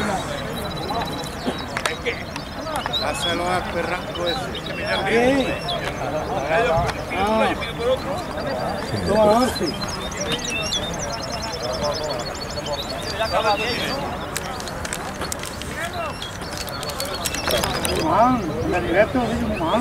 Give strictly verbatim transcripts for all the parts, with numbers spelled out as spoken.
Pásalo al perranco ese. ¿Qué? Ah. Toma, once. Man, la directa no dice man.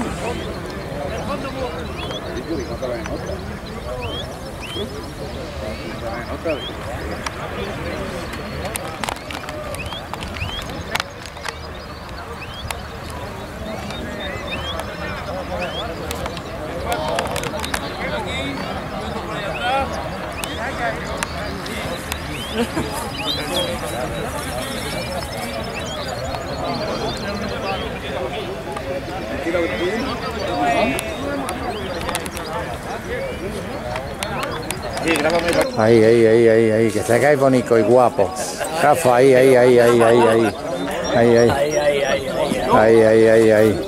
Ahí, ahí, ahí, ahí, ahí, que se cae bonito y guapo. Rafa, ahí, ahí, ahí, ahí, ahí, ahí. Ahí, ahí. Ahí, ahí, ahí, ahí.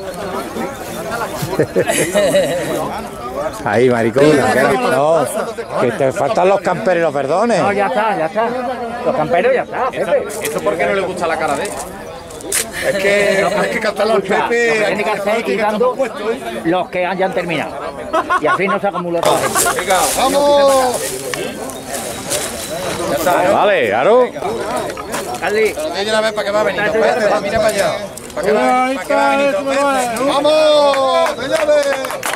Ahí, maricón. No, que te faltan los camperos y los verdones. No, ya está, ya está. Los camperos ya está, Pepe. ¿Eso por qué no le gusta la cara de él? Es que hay que cantarlo al Pepe. Tiene que hacer quitando los que hayan terminado. Y así no se acumula todo. Venga, vamos. Ya está, ¿no? Vale, claro. Carly. Ella la ve para que va a venir dos veces. Mira para allá. Para que va para que va a venir dos veces. ¡Vamos, señores!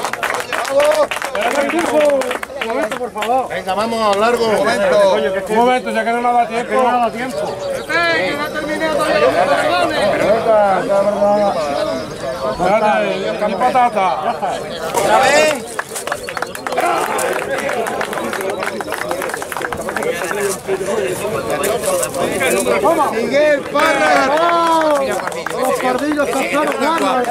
¡Vamos! Un momento, por favor. Venga, vamos, largo. Un momento. Un momento, ya que no da tiempo. No da tiempo. Que no ha terminado todavía los perdones. Espérate, ¿qué patata? ¿Otra vez? Miguel Parra. Los pardillos cansaron ganas.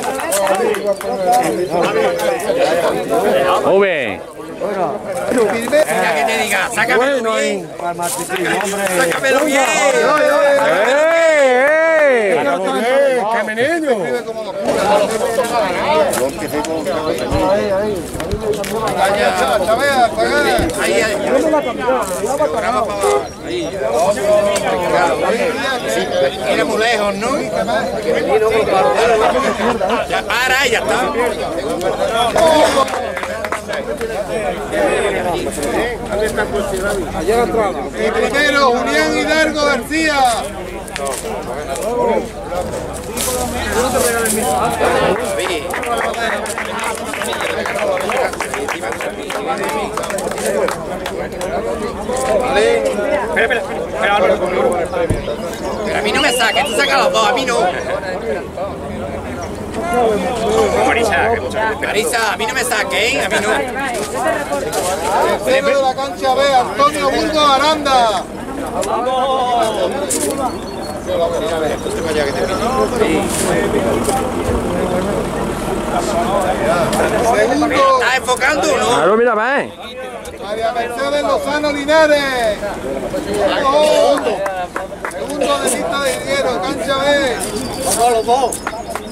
Muy bien. Ya que te diga, sácamelo bien. Sácamelo bien. ¡Eh, eh! ¡Qué menino! Ahí, ahí. Programa para abajo. Ahí. Era muy lejos, ¿no? Ya para, ya está. Y primero, Julián Hidalgo García. Vale. Espera, espera, espera, Álvaro. Pero a mí no me saques, tú sacas los dos, a mí no. Marisa, Marisa, a mí no me saques, ¿eh? A mí no. Tercero de la cancha B, Antonio Burgos Aranda. Segundo, ¿Estás enfocando o no? Claro, mira, va, eh. María Mercedes Lozano Linares. Segundo, segundo de lista de Higuero, cancha B. Vamos los dos.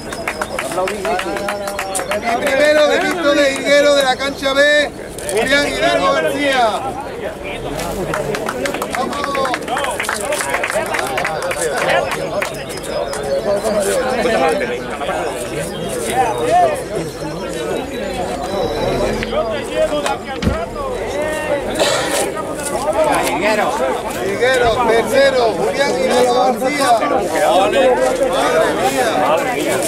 Y primero de lista de Higuero de la cancha B, Julián Hidalgo García. ¡Vamos! Higuero. Higuero, tercero, Julián Hidalgo García. Madre mía.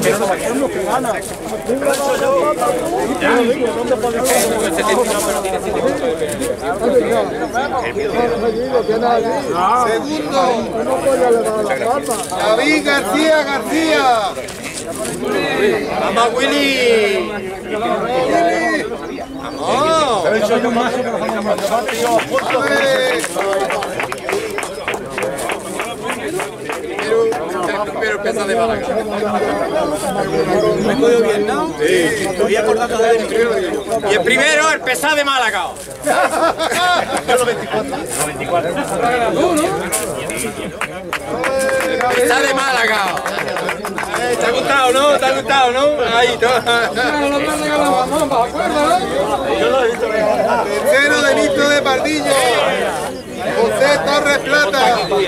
Segundo, David García García. Vamos, Willy. Vamos. Pero pesa de Málaga. ¿Me cogió bien, no? Sí. Cogí acordando de mi primero. Y el primero, el pesado de Málaga. Yo los veinticuatro. Los veinticuatro. Pesado de Málaga. ¿Te ha gustado, no? ¿Te ha gustado, no? Ahí, todo. Tercero de Nito de Pardillo. José Torres Plata.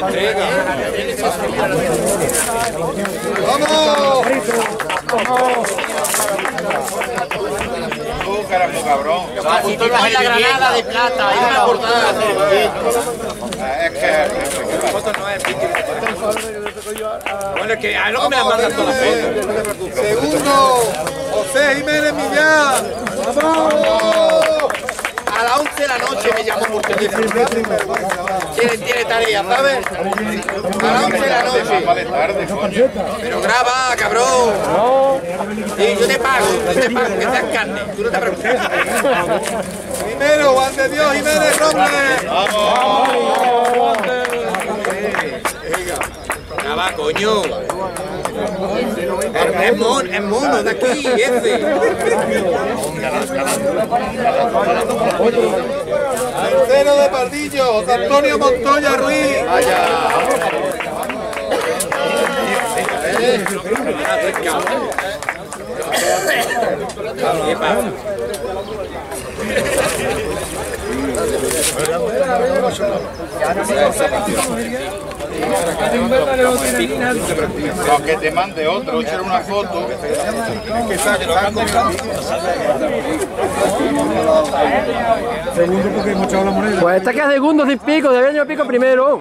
¡Vamos! Tú, carajo, cabrón. Si tú coges la granada de plata, hay una portada. Es que... Bueno, es que a lo que me la mandan todas las fotos. Segundo, José Jiménez Millán. ¡Vamos! A las once de la noche me llamo por teléfono. Tiene, tiene tarea, ¿sabes? A las once de la noche. Pero graba, cabrón. Y yo te pago, yo te pago, que seas carne. Tú no te preocupes. Primero, Juan de Dios Jiménez Robles. ¡Vamos! Graba, coño. Es mono, es mono de aquí, ese. Tercero de Pardillo, José Antonio Montoya Ruiz. Lo que te mande otro, echar una foto. Pues esta que es segundo sin pico, de año pico primero.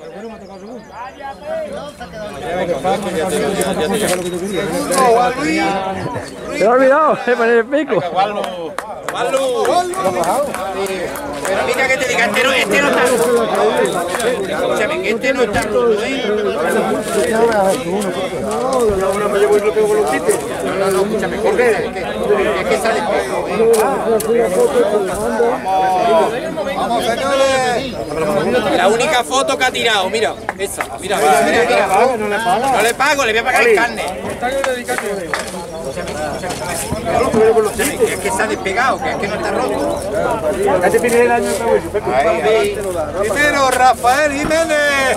Juan Luis. Se me ha olvidado de poner el pico. Pero mira que te diga, este no, este no está roto. Escúchame, que este no está roto, ¿eh? No, no, no, escúchame, Jorge, es que, es que sale poco, ¿eh? Vamos, señores. La única foto que ha tirado, mira, esa, mira, mira, mira, mira. No le pago, le voy a pagar el carne. Que es que se ha despegado, que es que no está roto. Primero, Rafael Jiménez.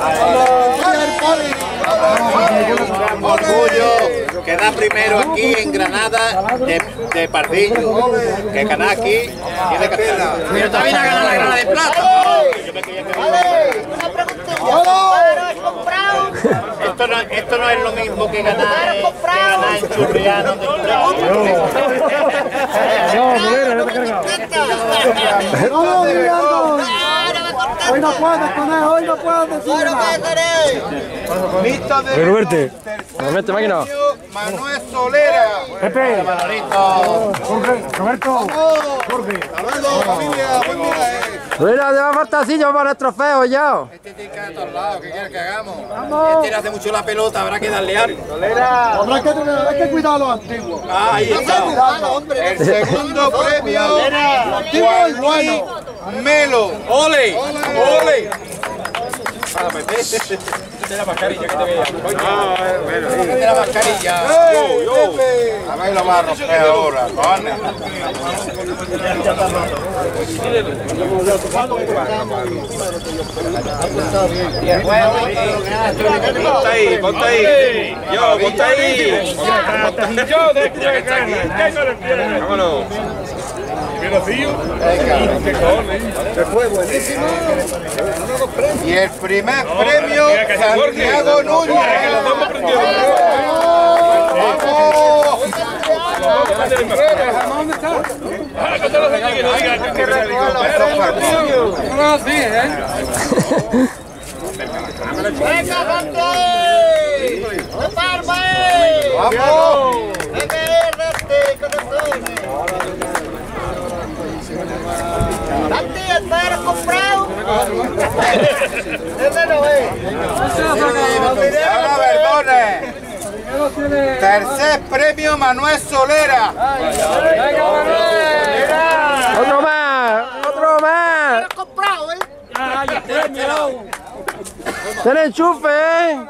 Orgullo que da primero aquí en Granada de, de Pardillo. Que gana aquí tiene que hacerla. Pero también ha ganado la granada de plata. Esto no, esto no es lo mismo que ganar, que ganar en Churriano. Hoy no puedes, conejo, hoy no puedes. Lista de Roberto, Roberto, máquina. Manuel Solera. Pepe, Roberto, Jorge. Saludos, familia. Buen viaje. mira, te va a faltar silla para el trofeo ya. Este tiene que a todos lados, ¿qué quieres que hagamos? Este le hace mucho la pelota, habrá que darle algo. Habrá que, hay que cuidar a los antiguos. Ah, ahí está. El segundo premio, Juan Luis Melo. ¡Ole! ¡Ole! Quítate la mascarilla, que te vea. Quítate la mascarilla. ¡Ey, Pepe! A ver lo va a romper ahora, cojones. Ponte ahí, ponte ahí. Yo, ponte ahí. Yo, de que está aquí. Vámonos. Y el primer premio, Santiago Núñez. ¡Vamos! ¡Santi, el perro comprado! ¡Ese no es! Ahora Verdones. Tercer premio, Manuel Solera. Otro más, otro más. ¡Comprado, eh! Ten enchufe, eh.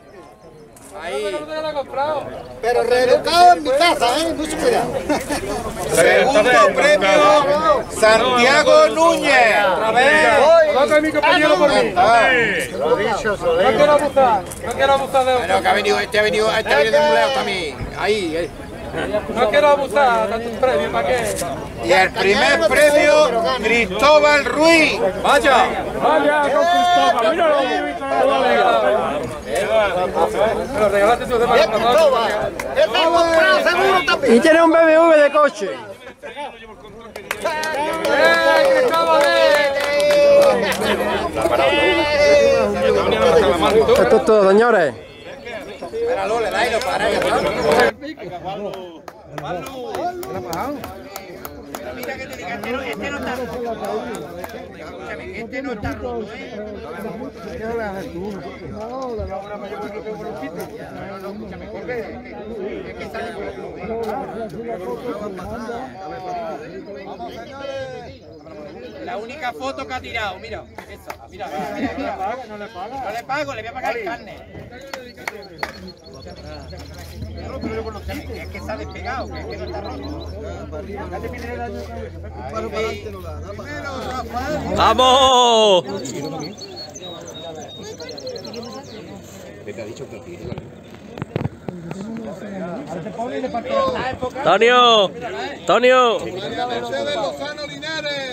Pero reeducado en mi casa, eh. Mucho cuidado. Segundo premio, Santiago Núñez. Otra vez. Toca mi compañero por mí. Lo dicho, Solera. No quiero abusar, no quiero abusar de Bueno, que ha venido, este ha venido, este ha venido de muleo también. Ahí, eh. No quiero abusar, tanto un premio, ¿para qué? Y el primer premio, Cristóbal Ruiz. ¡Vaya! ¡Vaya con Cristóbal! ¡Míralo! Pero regalaste tú de más. Y tiene un B M W de coche. ¡Eh, Cristóbal! Esto es todo, señores. Espéralo, le da y lo para. Mira que te diga, este no, este no está roto. Escúchame, este no está roto, ¿eh? Es que sale por la única foto que ha tirado, mira, esa, mira, mira, mira, no le pago, no le pago, le voy a pagar el carne. Es que se ha despegado, que es que no está roto. ¡Vamos! ¡Tonio! ¡Tonio! Mercedes Lozano Linares.